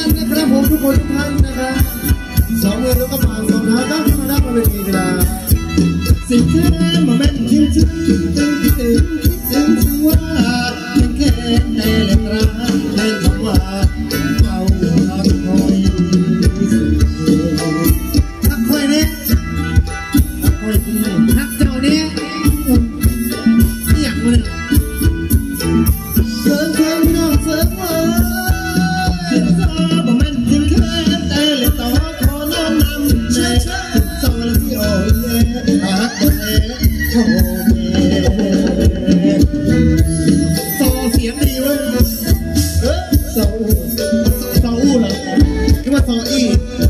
นะครับผมทุกคนทุกท่านนะครับสองมือแล้วก็ผ่านสองเท้าตั้งขึ้นมาหน้าบริเวณกีฬาสิ่งแค่มาแม่นจริงจริงถึงว่าเป็นแค่ในเรื่องราวในคำว่าเรารักคอยรักคอยเนี่ยรักคอยจริงรักเจ้าเนี่ยอย่างมันเสริมน้องเสริมสิ่งซาบ่แม่นจริงแค่แต่เล็กต่อขอน้อมนำแม่สิ่งซาและที่อ่อยแย่รักตัวเองโอ้โซเสียงดีเว้ยโซเหรอคิดว่าโซอี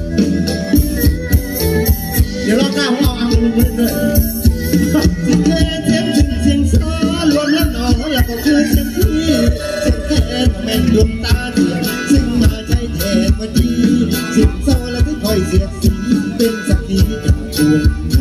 เดี๋ยวรอบหน้าผมเอาลงด้วยสิ่งแค่เสียงซารวมแล้วหนอแล้วก็คือเสียงที่เสียงแค่แม่นดวงตาเดียวซึ่งมาใช้แทนวันนี้สิ่งโซและที่คอยเสียดสีเป็นสักทีจากตัว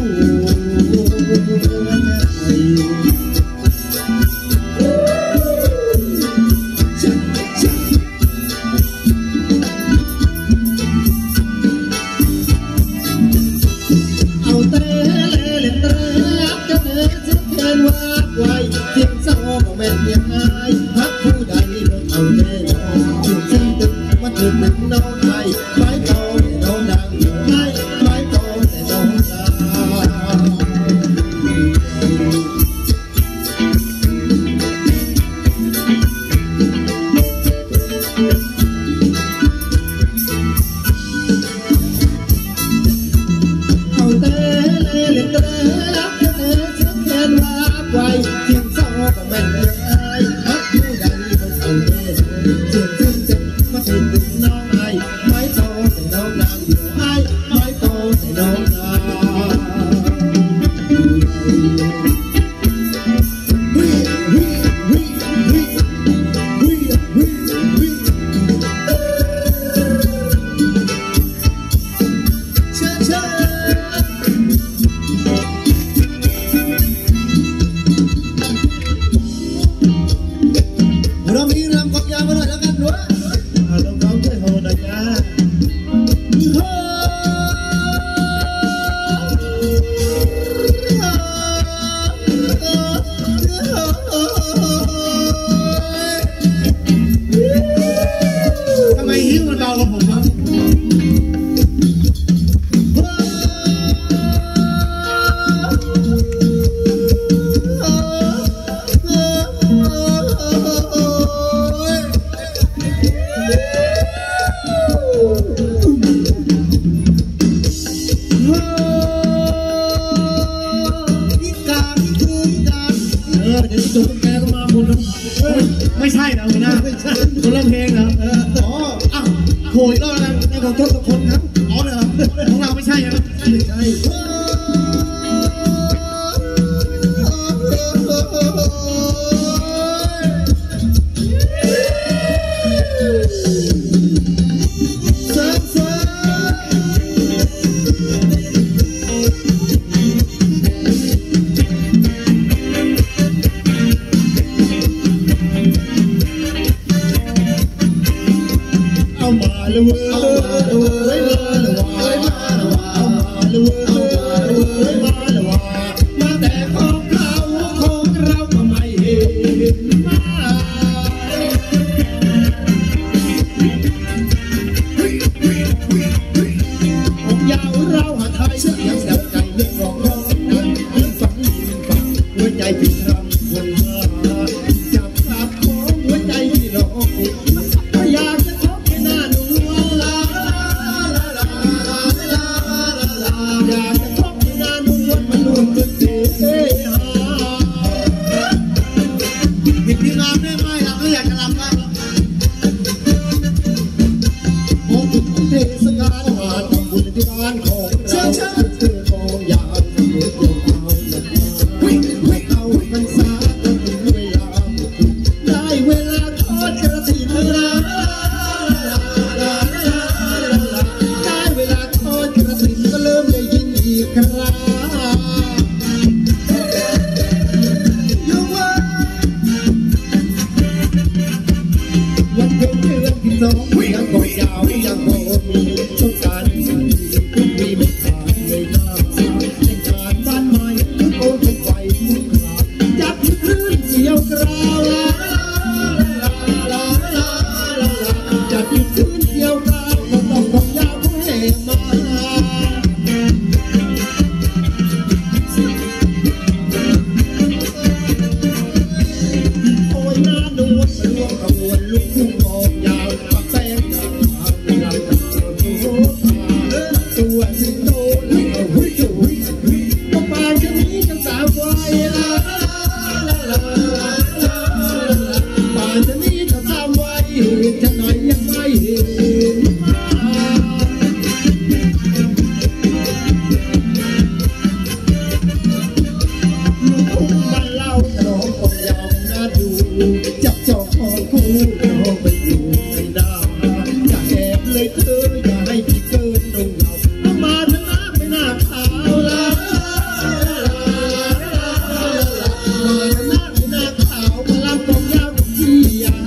ไม่ใช่นะไม่น่าไม่ใช่คนละเพลงเหรออ๋ออ้าวโหยรอบแล้วในของทุกคนครับอ๋อเหรอของเราไม่ใช่นะไม่ใช่สองยังคงยาวาวยังคงมีต้องการมีไม่ขาดเลยนะแต่งการบ้านใหม่โอ้ทุกไฟทุกขาจับคลื่นเสียวกราวจับคลื่นเสียวกราวก็ต้องยาวให้มาโอ้ยน่าดูสะดวกกระบวนลูกทุ่งออกยาวปักแป้งลำดับตัวสิงโตแล้วก็หุ่ยจุยก็ปานจะมีกันสาวไว้ปานจะมีกันสาวไว้จะหน่อยยังไม่เห็นลูกทุ่งบ้านเราจะร้องคนยาวน่าดูจับจองของคู่ร้องไปอยู่ในหน้าอย่าแอบเลยเธออย่าให้พี่เกินตรงเราเอามาชนะไม่น่าขาวละมาชนะไม่น่าขาวมาลำกองยาวที่ยา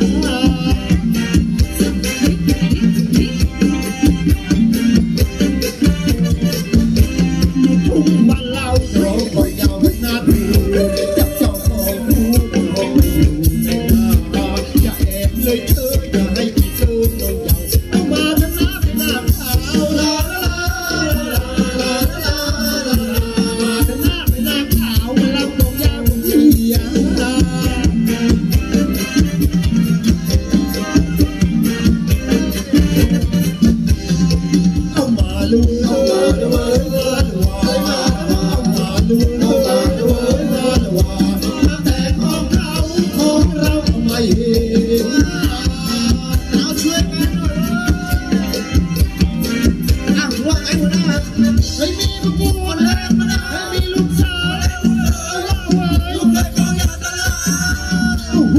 ทุ่งบ้านเราร้องคอยยาวไม่น่าดูจับจองของคู่ร้องไปอยู่ในหน้าอย่าแอบเลยเธออย่าให้พี่เกินตรงเราเอามาชนะไม่น่าขาวละมาชนะไม่น่าขาวมาลำกองยาวที่ยาเอามาลูกเอามาดูเอามาดูเอามาแต่ของเขาเอาไม่เห็นเอาช่วยกันหน่อยว่าไงหัวหน้าไม่มีพวกกูหมดแล้วไม่มีลูกสาวลูกเล็กก็อยากตลาดโอ้โห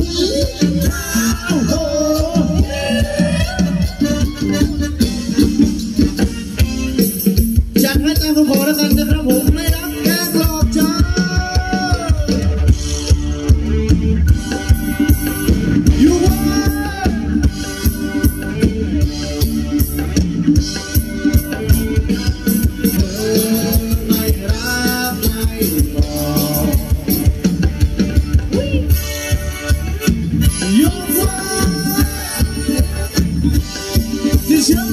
จัดให้ตามคำขอแล้วกันนะครับผมไม่รับแค่กรอบจ้าอยู่ว่าไม่รักไม่บอกอยู่ว่าที่ฉัน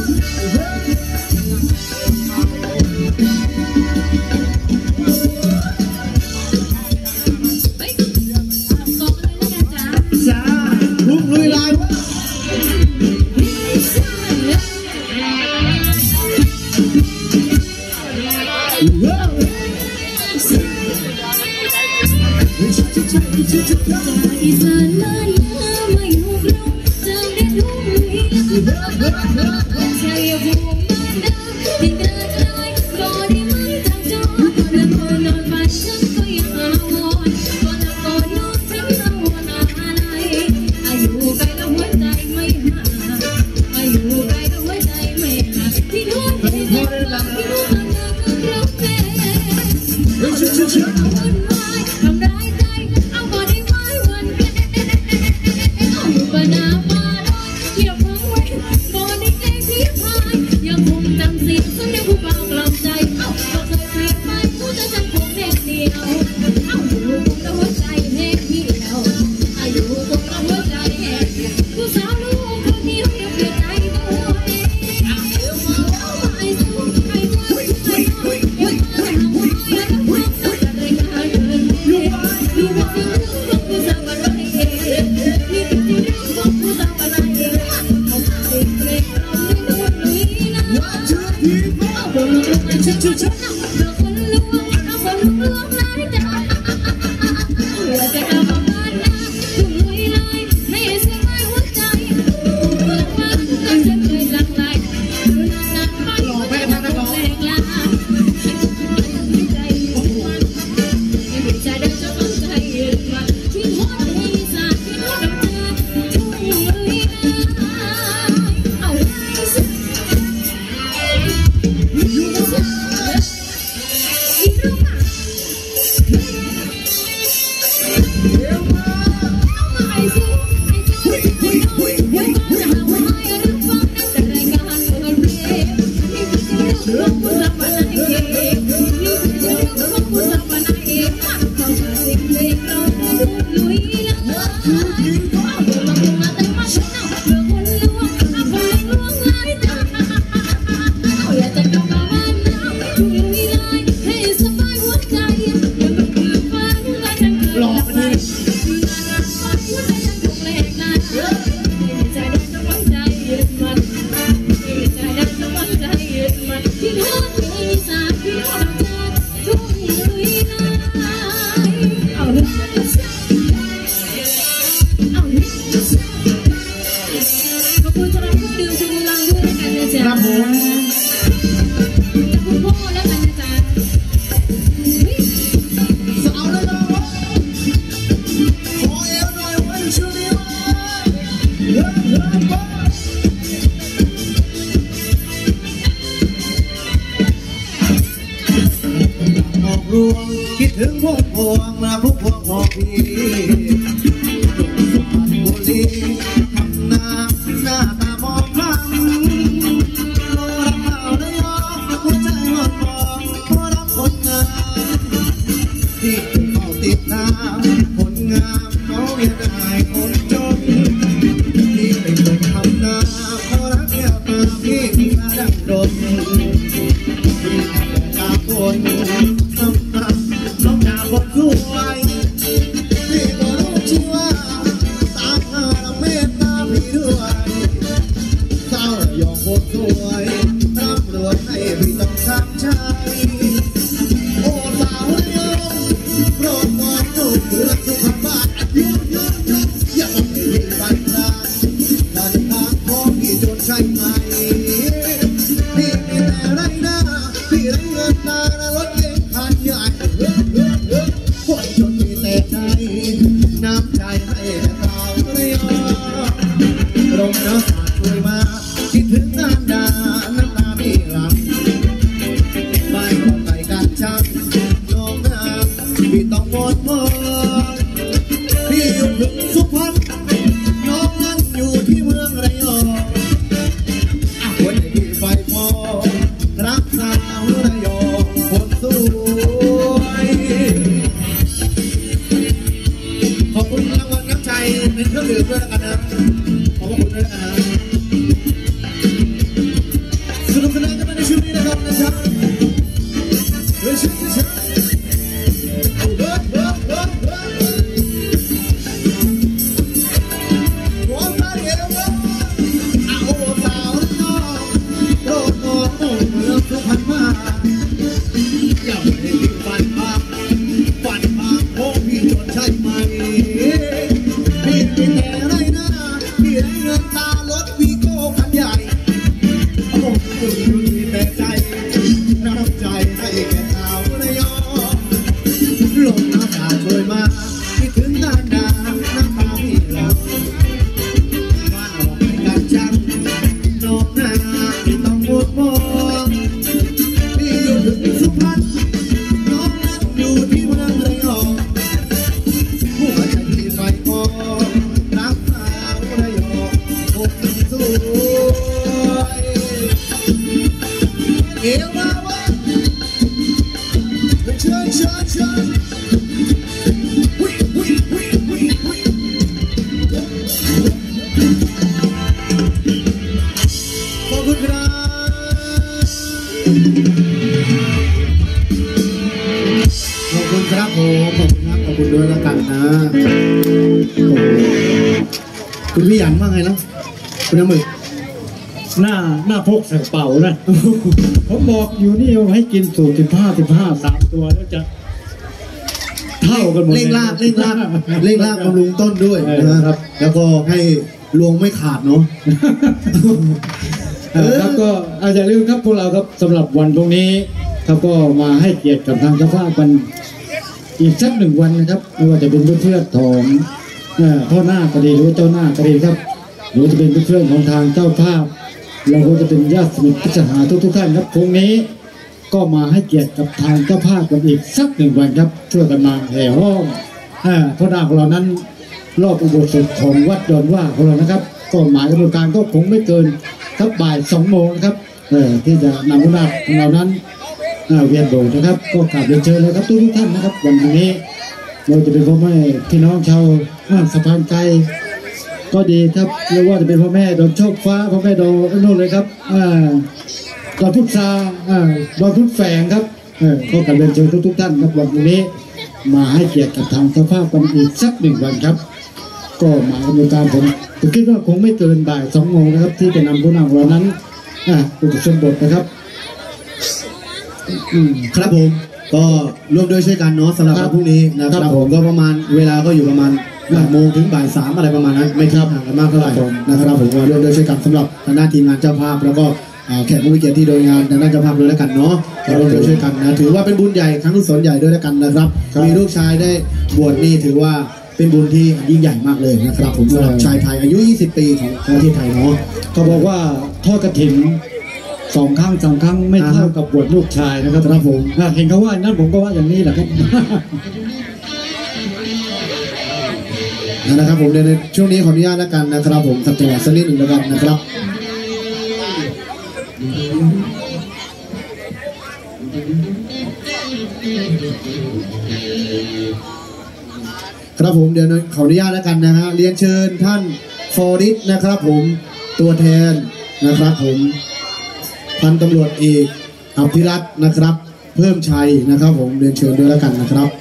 จ้าลุกลุยลายวะอีสานบ้านเธอไม่หุบลงจะได้ทุ่งอีกชัยภูมิบ้านดาวที่กระจายก็ได้ไหมทางจอและคนนอนฝันฉันก็ยังอาวรก็ละก่อนนอนฉันเอาอะไรอายุไกลแล้วหัวใจไม่ห่างอายุไกลแล้วหัวใจไม่ห่างที่นู้นที่นี่ที่นู้นมันก็รักแม่วุ่นวายทำร้ายใจเอาบ่ได้ไว้วันเอาอยู่บ้านนาบ้านน้อยเกี่ยวพังไว้บ่ได้แกล้งพี่พายยังคงจำสิ่งซึ่งยังผู้เบากลับใจเอาก็เคยเปลี่ยนไปผู้จะจำคงเด็กเดียวเอาอยู่คงแล้วหัวใจแห้งเหี่ยวอายุคงแล้วหัวใจแห้งเหี่ยวผู้สาวลูกคนนี้เปลี่ยนใจตัวเองเอาไอ้สู้ไอ้ตัวไอ้ตัวไอ้ตัวแล้วความจะได้การเงินอยู่ว่าสิ่งของผู้สาวอะไรมีสิ่งที่ของผู้สาวอะไรเอาไปเล่นเอาไม่รู้ลุยนะเอาบนลงไปชัดเอาคนลวงเอาคนลวงไหลจ้าหัวใจเอาบ้านนะทุ่งลุยลายไม่เสียไม่หัวใจเมื่อวันก็ฉันเคยหลั่งไหลดูนานๆไปแรงลาใจมันไม่ใจเดินจะต้องใจยืนมาที่หัวใจสาที่หัวดำเนินทุ่งลุยลายเอาให้สุดอยู่สุดอีกรู้ป่ะเอามาให้สู้ให้สู้ให้สู้ไว้ก่อนจะหาว่าให้รับฟังแต่รายการอบคุณสำหรับเครื่องดื่มชูกำลังด้วยกันนะจ๊ะครับผมจากคุณพ่อแล้วกันนะจ๊ะสาวเลยนะขอเอวหน่อยวันช่วงนี้มาเฮ้ยออกรวงคิดถึงพวกพวงนะพวกของพี่สุพรรณบุรีทำนาหน้าตามองคล้ำโลรักเก่าได้ยอมหัวใจหดมองเพราะรักคนงามที่เฝ้าติดตามคนงามเขาอย่าได้คนจนที่เป็นคนทำนาเพราะรักแก้วตาพี่มีมาดังดนที่ทำตาคนทำตาน้องดาวคนสวยพี่ก็รู้ชื่อว่าตามหาเมตตาพี่ด้วยสาวระยองคนสวยร่ำรวยให้พี่ต้องทำใจโอ้สาวระยองโปรดมองดูเพื่อสุขภาพยุ่งอย่าบอกพี่ปัญญาดันทางของพี่จนใช่ไหมพี่มีแต่ไรหน้าพี่ไรเงินมารถเก๋งคันใหญ่คนจนมีแต่ใจน้ำใจให้แต่เราระยองลมน้ำสาดช่วยมาคิดถึงงานดาน้ำตาพี่หลับไม่ต้องไปกันจังน้องนาพี่ต้องหมดมองพี่อยู่ถึงสุพรรณน้องนั้นอยู่ที่เมืองระยองคนที่ไฟพอรักสาวระยองคนสวยขอบคุณรางวัลน้ำใจเป็นเครื่องดื่มด้วยกันนะขอบคุณด้วยนะสนุกสนานกันในช่วงนี้นะครับเฮ้ยชิชิหัวตาเดียวเอาสาวน้องโปรดมองเมืองสุพรรณมาอย่าไปที่ฝันพาของพี่จนใช่ไหมพี่มีแต่ไรหน้าพี่ไรเงินตารถวีโก้คันใหญ่โอ้คุณมีแต่ใจน้ำใจให้แก่สาวระยองลมน้ำตาช่วยมาคิดถึงด้านดาน้ำตาพี่หลับบ้านออกไปกันจังน้องนาที่ต้องหมดมองพี่อยู่ถึงสุพรรณน้องนั้นอยู่ที่เมืองระยองหัวใจที่ไฟพอรักสาวระยองคนสวยเอวมาวะเชิญวิขอบคุณครับขอบคุณครับผมขอบคุณด้วยแล้วกันนะโอ้คุณพี่หยันว่าไงนะคุณน้ำหมึกหน้าพกใส่เป่านะ ผมบอกอยู่นี่ว่าให้กินสูตร15 3 ตัวแล้วจะเท่ากันหมดเร่งลากบำรุงต้นด้วยนะครับแล้วก็ให้รวงไม่ขาดเนาะแล้วก็อย่าลืมครับพวกเราครับสำหรับวันพรุ่งนี้เขาก็มาให้เกียรติกับทางเจ้าภาพกันอีกสัก1 วันนะครับไม่ว่าจะเป็นเพื่อนๆของพ่อหน้าก็ดีหรือเจ้าหน้าก็ดีครับหรือจะเป็นเพื่อนๆของทางเจ้าภาพเราก็จะเป็นญาติสนิทพิจารณาทุกท่านครับพรุ่งนี้ก็มาให้เกียรติกับทางเจ้าภาพกันอีกสัก1 วันครับช่วยกันมาแห่ห้องพ่อหน้าของเรานั้นรอบอุโบสถของวัดดอนว่าของเรานะครับก็หมายกำหนดการก็คงไม่เกินครับบ่าย2 โมงนะครับที่จะนำพ่อหน้าของเรานั้นเวียนโบสถ์นะครับก็กราบเรียนเชิญเลยครับทุกท่านนะครับวันนี้เราจะเป็นพ่อแม่พี่น้องชาวสะพานไกลก็ดีครับเรียกว่าจะเป็นพ่อแม่ดอนโชคฟ้าพ่อแม่ดอนโน่นเลยครับดอนพุทธาดอนพุทธแฝงครับก็กราบเรียนเชิญทุกท่านครับวันนี้มาให้เกียรติกับทางเจ้าภาพกันอีกสัก1 วันครับก็หมายกำหนดการผมคิดว่าคงไม่เกินบ่าย2 โมงนะครับที่จะนำผู้นำเรานั้นอุปสมบทนะครับครับผมก็ร่วมด้วยช่วยกันเนาะสำหรับวันพรุ่งนี้นะครับผมก็ประมาณเวลาก็อยู่ประมาณบ่ายโมงถึงบ่ายสามอะไรประมาณนั้นไม่ครับห่างกันมากเท่าไหร่นะครับผมว่าร่วมด้วยช่วยกันสำหรับทางด้านทีมงานเจ้าภาพแล้วก็แขกผู้มีเกียรติที่โดยงานทางด้านเจ้าภาพด้วยแล้วกันเนาะร่วมด้วยช่วยกันนะถือว่าเป็นบุญใหญ่ครั้งกุศลใหญ่ด้วยแล้วกันนะครับมีลูกชายได้บวชนี่ถือว่าเป็นบุญที่ยิ่งใหญ่มากเลยนะครับผมสำหรับชายไทยอายุ20 ปีของประเทศไทยเนาะเขาบอกว่าทอดกฐิน2 ครั้ง 3 ครั้งไม่เท่ากับบวชลูกชายนะครับครับผมเห็นเขาว่านั้นผมก็ว่าอย่างนี้แหละครับนะครับผมในช่วงนี้ขออนุญาตแล้วกันนะครับผมสักจังหวะสักนิดหนึ่งแล้วกันนะครับครับผมเดี๋ยวขออนุญาตแล้วกันนะฮะเรียนเชิญท่านฟอริสนะครับผมตัวแทนนะครับผมพันตำรวจเอกอภิรัตน์นะครับเพิ่มชัยนะครับผมเรียนเชิญด้วยแล้วกันนะครับ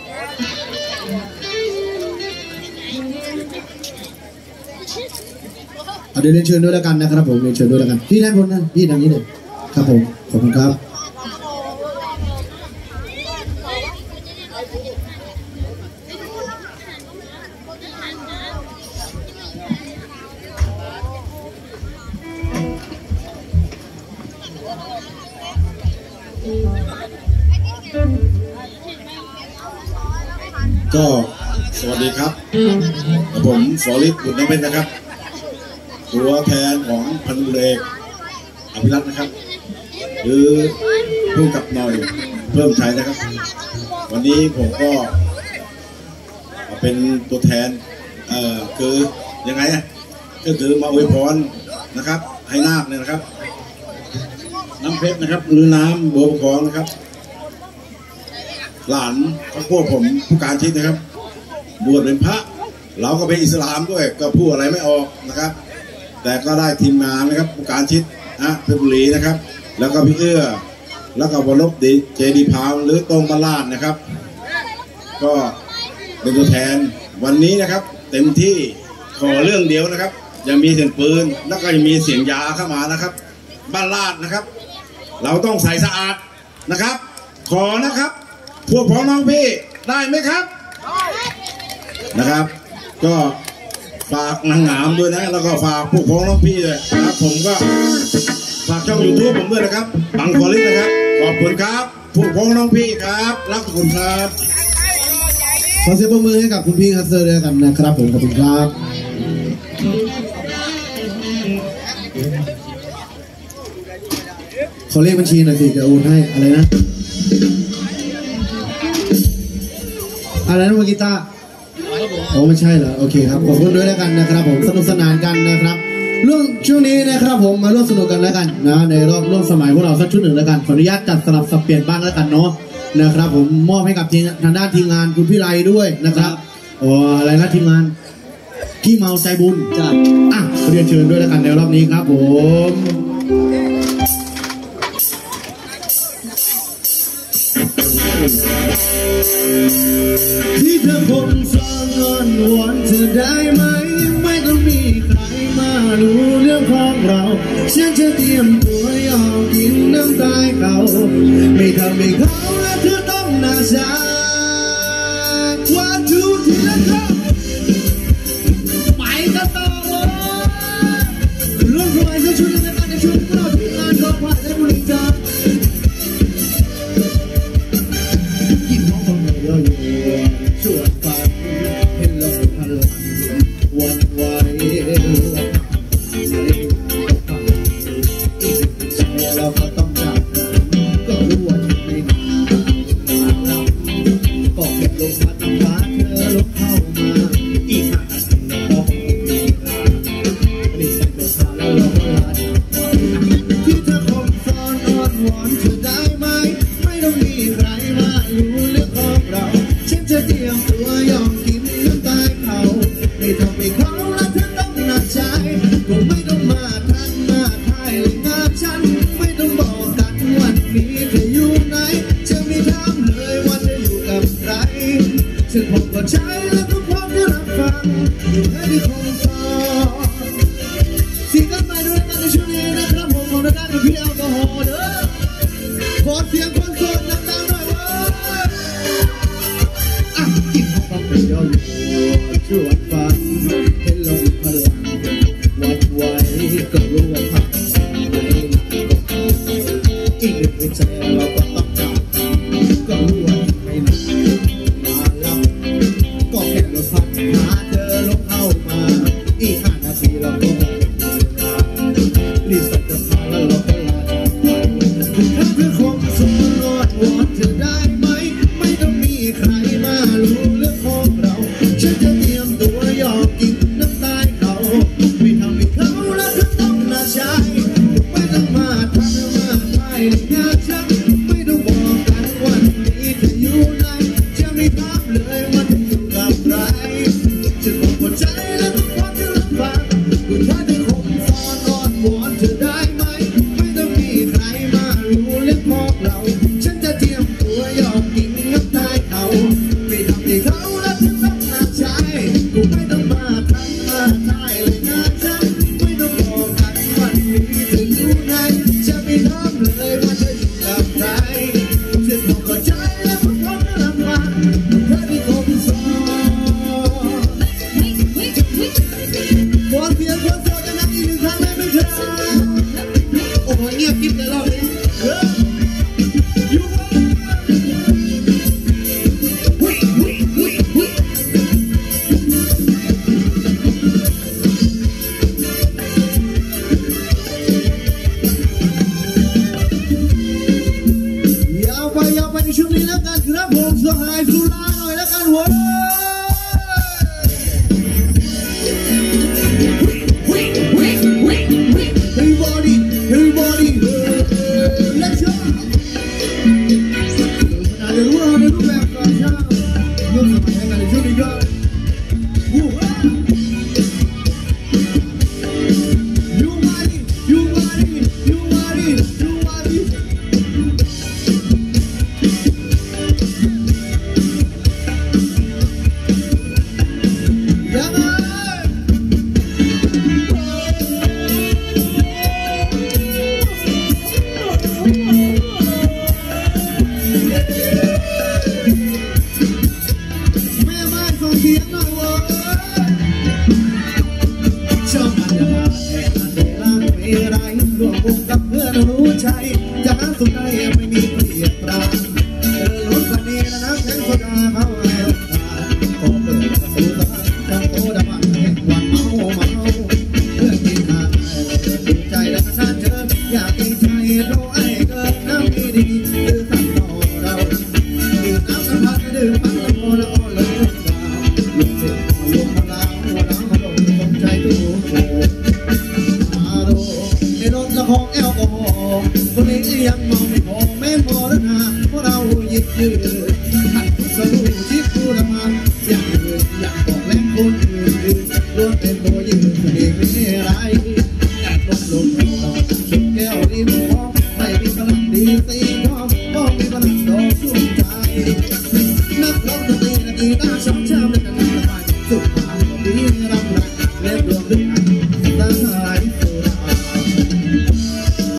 เดี๋ยวเรียนเชิญด้วยแล้วกันนะครับผมเรียนเชิญด้วยแล้วกันพี่ด้านบนนะพี่ทางนี้เลยครับผมขอบคุณครับก็สวัสดีครับผมฟอริสบุญน้ำเพชรนะครับตัวแทนของพันเอกอภิรัตน์นะครับหรือผู้กับหน่อยเพิ่มชัยนะครับวันนี้ผมก็เป็นตัวแทนคือยังไงก็คือมาอวยพรนะครับให้นาคเนี่ยนะครับน้ำเพชรนะครับหรือน้ำบัวประคองนะครับหลานพวกผมผู้การชิดนะครับบวชเป็นพระเราก็เป็นอิสลามด้วยก็พูดอะไรไม่ออกนะครับแต่ก็ได้ทีมงานนะครับผู้การชิดนะเพชรบุรีนะครับแล้วก็พี่เอื้อแล้วก็วรบดีเจดีพาวหรือตรงบาลาดนะครับก็เป็นตัวแทนวันนี้นะครับเต็มที่ขอเรื่องเดียวนะครับยังมีเสียงปืนแล้วก็ยังมีเสียงยาเข้ามานะครับบาลาดนะครับเราต้องใส่สะอาดนะครับขอนะครับพวกพ้องน้องพี่ได้ไหมครับนะครับก็ฝากนางงามด้วยนะแล้วก็ฝากพวกพ้องน้องพี่เลยนะครับผมก็ฝากช่อง YouTube ผมด้วยนะครับบังฟอริสนะครับขอบคุณครับพวกพ้องน้องพี่ครับรักทุกคนครับขอเสียงปรบมือให้กับคุณพี่คัสเซอร์ด้วยกันนะครับผมขอบคุณครับขอเลขบัญชีหน่อยสิจะโอนให้อะไรนะอะไรนะเมื่อกี้ตาโอ้ไม่ใช่เหรอโอเคครับขอบคุณด้วยแล้วกันนะครับผมสนุกสนานกันนะครับช่วงนี้นะครับผมมาร่วมสนุกกันแล้วกันนะในรอบร่วมสมัยพวกเราสักชุดหนึ่งแล้วกันขออนุญาตจัดสลับสับเปลี่ยนบ้างแล้วกันเนาะนะครับผมมอบให้กับทางด้านทีมงานคุณพี่ไรด้วยนะครับอะไรนะทีมงานขี้เมาใจบุญจ้ะเรียนเชิญด้วยแล้วกันในรอบนี้ครับผมที่เธอคงฟังอ้อนวอนเธอได้ไหมไม่ต้องมีใครมารู้เรื่องของเราฉันจะเตรียมตัวยอมกินน้ำตาเขาไม่ทำให้เขาและเธอต้องน่าชาวันทูที่แล้วก็ไปกันต่อร่วมสมัยสักชุดในการในช่วงเราที่งานก็ผ่านและบริจาคชวนฟังเห็นเราพลังวันไหวเราก็ต้องจากก็รู้ว่าไม่นานก็เก็บลงมาตั้งฟ้าเธอลงเข้ามาอีก5 นาทีเราต้องมีเวลาไม่ได้ใส่ตัวผ้าแล้วเราก็ลาที่เธอคงซ่อนอ้อนวอนเธอได้ไหมไม่ต้องมีใครมารู้เรื่องของเราฉันจะเตรียมตัวยอมกินน้ำตาเขาไม่ทำให้เขาและเธอต้องหนักใจคงไม่ต้องมาทันมาทายเลยงานฉันไม่ต้องบอกกันวันนี้เธออยู่ไหนจะไม่ถามเลยว่าเธออยู่กับใครฉันคงก็ใช้และก็พร้อมจะรับฟังและที่คงต่อสิ่งกันไปด้วยกันในช่วงนี้นะครับผมของด้านพี่แอลกอฮอล์เด้อขอเสียงคนโสดดังๆหน่อยว่ากินของความเป็นยอดช่วยก็รู้ว่าพักไม่นานอีกหนึ่งหัวใจเราก็ต้องการก็รู้ว่าไม่นานมาแล้วก็แค่รถพักหาเธอลงเข้ามาอีก5 นาทีเราก็หมดเวลารีบสักจะพาแล้วเราก็ลาจากไปถ้าเธอคงสมรอดวอนเธอได้ไหมไม่ต้องมีใครมารู้เรื่องของเราฉันจะเตรียมตัวยอมกินน้ำตาเขาไม่ทำให้เขาและเธอต้องน่าใช้ไม่ต้องมาทำมาใช้งานฉันไม่ต้องบอกกันวันนี้เธออยู่ไหนจะไม่ถามเลยว่าเธออยู่กับใครจะบอกหัวใจและทุกคนที่รับฟังคุณถ้าเธอคงซ่อนรอดวอนเธอได้ไหมไม่ต้องมีใครมารู้เรื่องของเราฉันจะเตรียมตัวยอมกินน้ำตาเขาไม่ทำให้เขาและเธอต้องน่าใช้กูไม่ต้องมาทำมาใช้เลยงานฉันไม่ต้องบอกกันวันนี้เธออยู่ไหนจะไม่ถามเลยว่าเธออยู่กับใครฉันบอกหัวใจและทุกคนที่รับฟังเธอที่คงซ่อนวอนเพียงคนโสดกันนะอีก1 ครั้งได้ไหมเธอโอ้โหเงียบกิ๊บเลยรอบนี้ยาวไปในช่วงนี้แล้วกันครับผมสหายสุราหน่อยแล้วกันหัวEverybody, let's go. เดี๋ยวรู้ในรูปแบบการเช่ายกสมัยให้กันในช่วงนี้ก็You body, you body, you body, you body. ยังไงรวมวงกับเพื่อนรู้ใจจะหาสุดใดไม่มีเปรียบปราณรถคันนี้และน้ำแข็งโซดาเขาให้โอกาสขอเปิดประตูบ้านจังโตดำมันให้วันเมาเพื่อกินทางดูใจและกระชากเธออยากกินใจโตไอ้เกิดน้ำดีดีคือสั่งต่อเราดื่มน้ำสัมผัสดื่มพันละโมละอ่อนเลยลงเสร็จลงพลาวหัวน้ำพลงสนใจตู้ในรถละของแอลกอฮอล์คนนี้ยังมองไม่พอแม่พอแล้วนะเพราะเราหยิบยืดขัดสรุปชิดผู้ละมันอย่างอื่นอย่างบอกแรงคนอื่นล้วนเป็นตัวยืนเองไม่ไรอยากลงต่อสุดแก้วริมคลองไม่มีพลังดีตีทองก็มีพลังดอกชุ่มใจนักร้องดนตรีและกีตาร์